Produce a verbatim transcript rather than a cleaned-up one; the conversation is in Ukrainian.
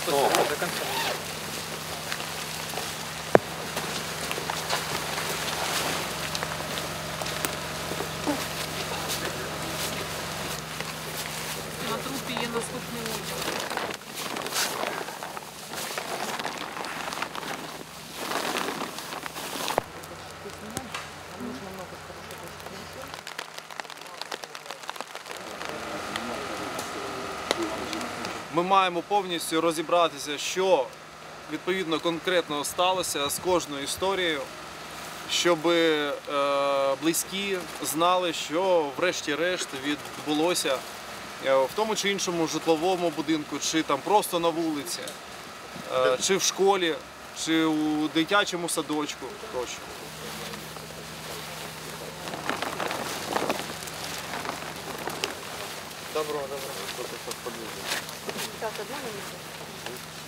спуститься до конца. На трупі є наступний одяг. Ми маємо повністю розібратися, що відповідно конкретно сталося з кожною історією, щоб е, близькі знали, що врешті-решт відбулося в тому чи іншому житловому будинку, чи там просто на вулиці, е, чи в школі, чи у дитячому садочку тощо. Добро, добро. Так, одна минута.